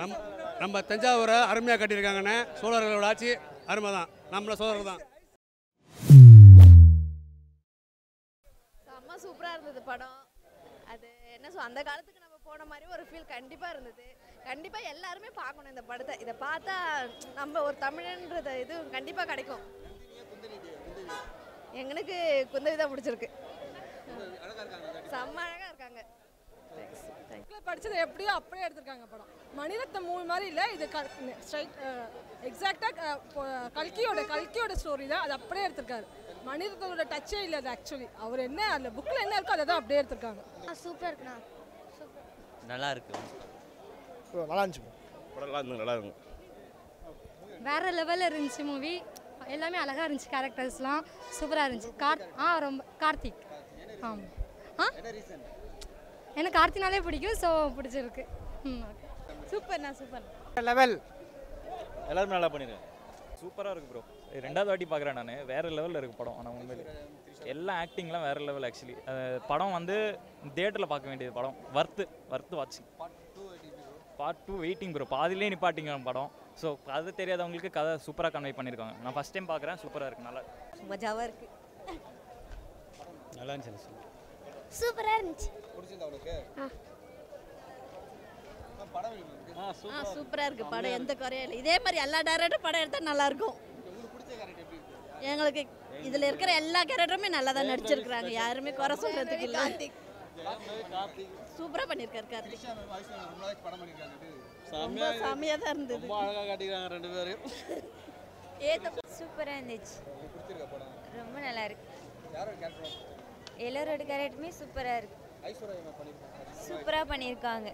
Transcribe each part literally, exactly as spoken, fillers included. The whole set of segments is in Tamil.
நம் நம்ம தஞ்சாவூரை அருமையாக கட்டியிருக்காங்கண்ணே. சோழர்களோட ஆட்சி அருமை தான், நம்மள சோழர்கள் தான். செம்ம சூப்பராக இருந்தது படம். அது என்ன சொல், அந்த காலத்துக்கு நம்ம போன மாதிரி ஒரு ஃபீல் கண்டிப்பாக இருந்தது. கண்டிப்பாக எல்லாருமே பார்க்கணும் இந்த படத்தை. இதை பார்த்தா நம்ம ஒரு தமிழன்றது இது கண்டிப்பாக கிடைக்கும். எங்களுக்கு குந்தவி தான் பிடிச்சிருக்கு. செம்ம அழகாக இருக்காங்க. படிச்சது எப்படியோ அப்படியே எடுத்திருக்காங்க படம். மணிரத்ன மூவி மாதிரி இல்லை, இது ஸ்ட்ரைட் எக்ஸாக்டாக கல்கியோட கல்கியோட ஸ்டோரி தான், அது அப்படியே எடுத்திருக்காரு. மணிரத்னோட டச்சே இல்லை அது. ஆக்சுவலி அவர் என்ன அந்த புக்கில் என்ன இருக்கோ அதை தான் அப்படியே எடுத்திருக்காங்க. சூப்பர் இருக்குண்ணா, நல்லா இருக்கு, நல்லா இருந்துச்சு. படம் நல்லா இருந்து நல்லா இருக்கும். வேற லெவலில் இருந்துச்சு மூவி. எல்லாமே அழகாக இருந்துச்சு, கேரக்டர்ஸ்லாம் சூப்பராக இருந்துச்சு. கார் ஆ ரொம்ப கார்த்திக். ஆமாம். ஆ எனக்கு கார்த்தினாலே பிடிக்கும், ஸோ பிடிச்சிருக்கு. ம் ஓகே. சூப்பர்ண்ணா, சூப்பர் லெவல் எல்லாருமே நல்லா பண்ணியிருக்கேன். சூப்பராக இருக்குது ப்ரோ. ரெண்டாவது வாட்டி பார்க்குறேன் நான். வேறு லெவலில் இருக்குது படம். ஆனால் உண்மையிலே எல்லா ஆக்டிங்லாம் வேறு லெவல். ஆக்சுவலி படம் வந்து தியேட்டரில் பார்க்க வேண்டியது படம். வர்த்து வர்த்து வாட்சிங். Part two waiting bro. பாதிலே நிப்பாட்டிங்க படம். ஸோ அது தெரியாதவங்களுக்கு கதை சூப்பராக கன்வே பண்ணியிருக்காங்க. நான் ஃபஸ்ட் டைம் பார்க்குறேன். சூப்பராக இருக்குது, நல்லா மஜாவாக இருக்குது. நல்லா இருந்துச்சு. சூப்பராக இருந்துச்சு. ஆ சூப்பராக இருக்குது படம், எந்த குறையும் இல்லை. இதே மாதிரி எல்லா டேரக்டரும் படம் எடுத்தால் நல்லாயிருக்கும். எங்களுக்கு இதில் இருக்கிற எல்லா கேரக்டருமே நல்லா தான் நடிச்சிருக்கிறாங்க. யாருமே குறை சொல்கிறதுக்கு இல்லை. சூப்பராக பண்ணியிருக்காரு கார்த்திக். செம்மையாக தான் இருந்தது. அழகாக காட்டிக்கிறாங்க ரெண்டு பேரும். சூப்பராக இருந்துச்சு, ரொம்ப நல்லா இருக்கு. எல்லாரோட கேரக்டருமே சூப்பராக இருக்கு. சூப்பராக பண்ணியிருக்காங்க,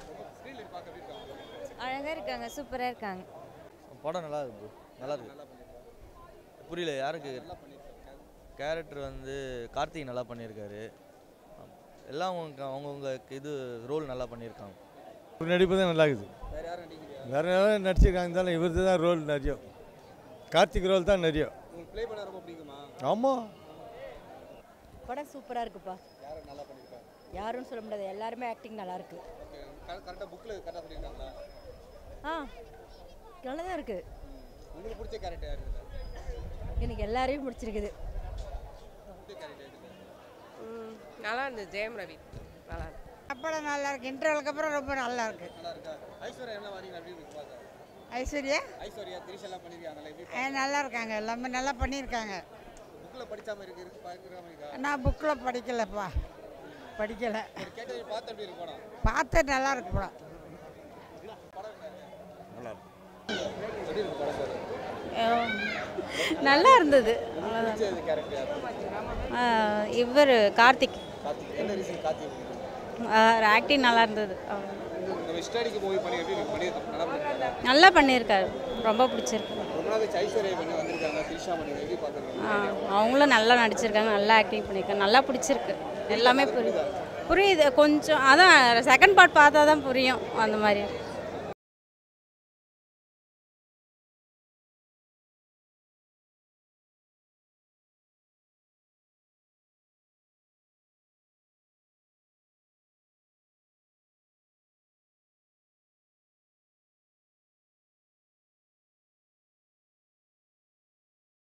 அழகாக இருக்காங்க, சூப்பராக இருக்காங்க. படம் நல்லா இருக்கு ப்ரோ, நல்லா இருக்கு. புரியல யாருக்கு? கேரக்டர் வந்து கார்த்திக் நல்லா பண்ணியிருக்காரு. எல்லாம் அவங்க அவங்கவுங்க இது ரோல் நல்லா பண்ணியிருக்காங்க. நடிப்பு தான் நல்லா இருக்குது. வேற யாரும் நடிச்சிருக்காங்க தானே, இவருக்கு தான் ரோல் நிறைய. கார்த்திக் ரோல் தான் நிறைய. ஆமாம். படம் சூப்பராக இருக்குப்பா. யாரும் சொல்ல முடியாது, எல்லாருமே ஆக்டிங் நல்லா இருக்கு. ஆ நல்லா தான் இருக்கு. எனக்கு எல்லாரையும் பிடிச்சிருக்குது. நல்லா இருந்தது. ஜெயம் ரவி நல்லா இருக்கு. படம் நல்லா இருக்கு. இன்டர்வலுக்கு அப்புறம் ரொம்ப நல்லா இருக்கு. ஐஸ்வர்யா நல்லா இருக்காங்க, எல்லாமே நல்லா பண்ணியிருக்காங்க. நான் புக்கில் படிக்கலப்பா, படிக்கலை. பார்த்து நல்லா இருக்கு படம். நல்லா இருந்தது. இவர் கார்த்திக் ஆக்டிங் நல்லா இருந்தது. நல்லா பண்ணியிருக்காரு, ரொம்ப பிடிச்சிருக்கு. அவங்களும் நல்லா நடிச்சிருக்காங்க, நல்லா ஆக்டிங் பண்ணியிருக்காங்க, நல்லா பிடிச்சிருக்கு. எல்லாமே புரியுது புரியுது கொஞ்சம். அதான் செகண்ட் பார்ட் பார்த்தா தான் புரியும் அந்த மாதிரி.